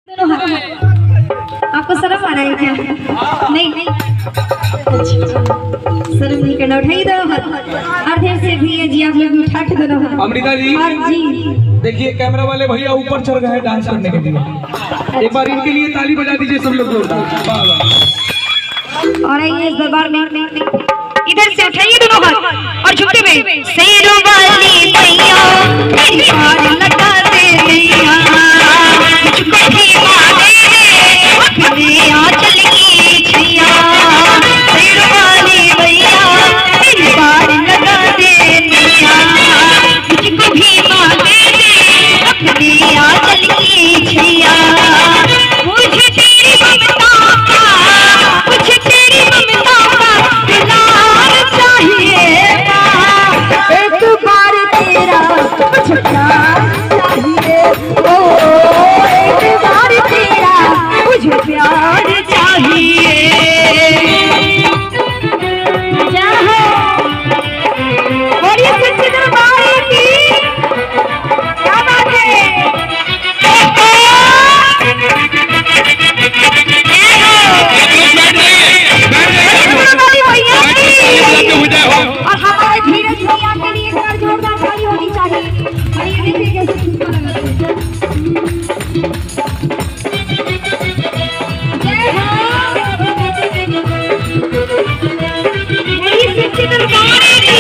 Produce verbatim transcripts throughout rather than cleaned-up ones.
आपको शर्म आ रहा है क्या? नहीं नहीं, शर्म नहीं करना, उठाइए दो हाथ। और ढेर से भी है जी, आप लोग उठा के दो हाथ। अमृता जी जी देखिए, कैमरा वाले भैया ऊपर चढ़ गए हैं डांस करने के लिए, एक बार इनके लिए ताली बजा दीजिए सब लोग जोरदार। और आइए इस दरबार में इधर से उठाइए दोनों हाथ और झुके हुए शेरों वाली मैया मेरी पार लगा दे मैया, मुझको भी मारे अपने आंचल की छैया। शेरों वाली मैया मेरी पार लगा दे मैया, मुझको भी मारे अपने आंचल की छैया। मुझे तेरी ममता का, मुझे तेरी ममता का दुलार चाहिए, एक बार तेरा मुझे प्यार चाहिए, ओ एक बार तेरा मुझे प्यार चाहिए। क्या है बोलिए सच्चे दरबार की, क्या बात है? और हमारे धीरज भैया के लिए एक बार जोरदार ताली होनी चाहिए। और ये देखिए कैसे झुमका लगाते हैं। जय हो मेरी सच्ची दरबार की।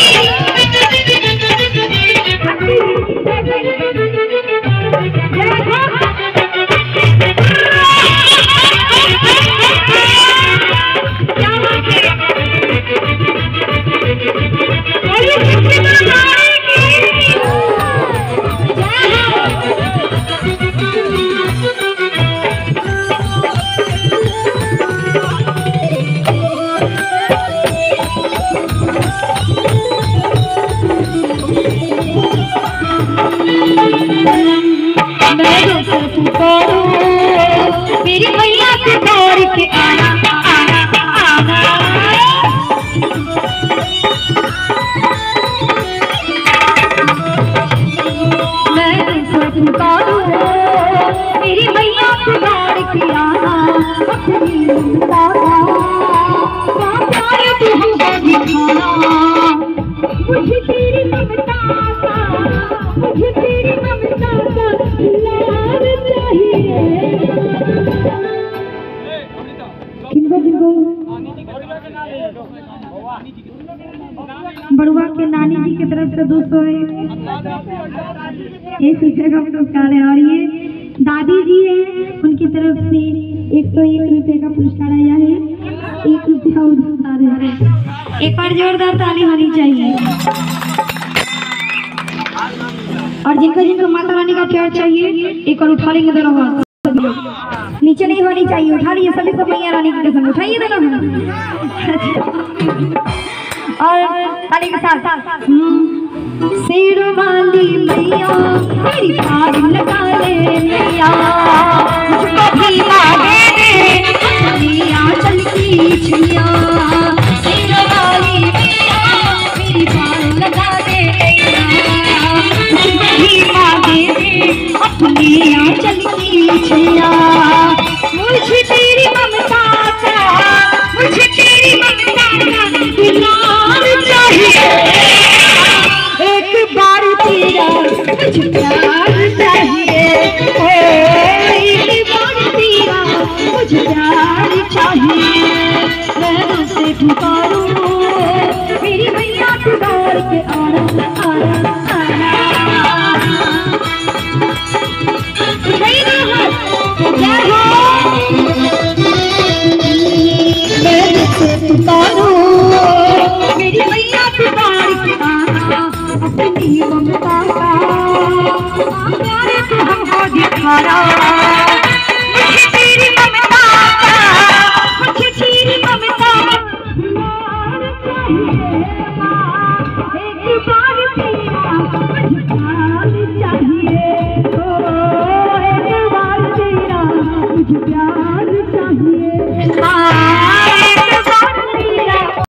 मेरी मैया के दौड़ के आना आना आना, मैं पुकारूं मेरी मैया के दौड़ के आना, अपनी ममता का प्यार तू हमको दिखाना। मुझे तेरी ममता का, मुझे तेरी ममता का दुलार चाहिए। बड़ुआ के नानी जी की तरफ से दो सौ एक रुपये का पुरस्कार है, और ये दादी जी है उनकी तरफ से एक सौ एक रुपये का पुरस्कार आया है, एक रुपया उधार है। एक बार जोरदार ताली होनी चाहिए। और जिनको जिनको माता रानी का प्यार चाहिए एक बार उठा लेंगे दोनों हाथ, नीचे नहीं होनी चाहिए, उठा लीजिए सभी सब मैया रानी की कसम, उठाइए दोनों और ताली के साथ। शेरों वाली मैया मेरी पार लगा ले मैया, मुझको भी मांगे दे अपनी आंचल की छैया। शेरों वाली मैया मेरी पार लगा दे मैया, मुझको भी मांगे दे अपनी आंचल की छैया। मुझे तेरी ममता का, मुझे तेरी ममता का दुलार चाहिए, एक बार तेरा मुझे प्यार चाहिए, ओ एक बार तेरा मुझे प्यार चाहिए। मैं से पुकारूं मेरी मैया के दौड़ के आना आना आना। मेरी मैया के दौड़ के आना, अपनी ममता का प्यार तू हमको दिखाना। मुझे तेरी ममता का, मुझे तेरी ममता का प्यार चाहिए।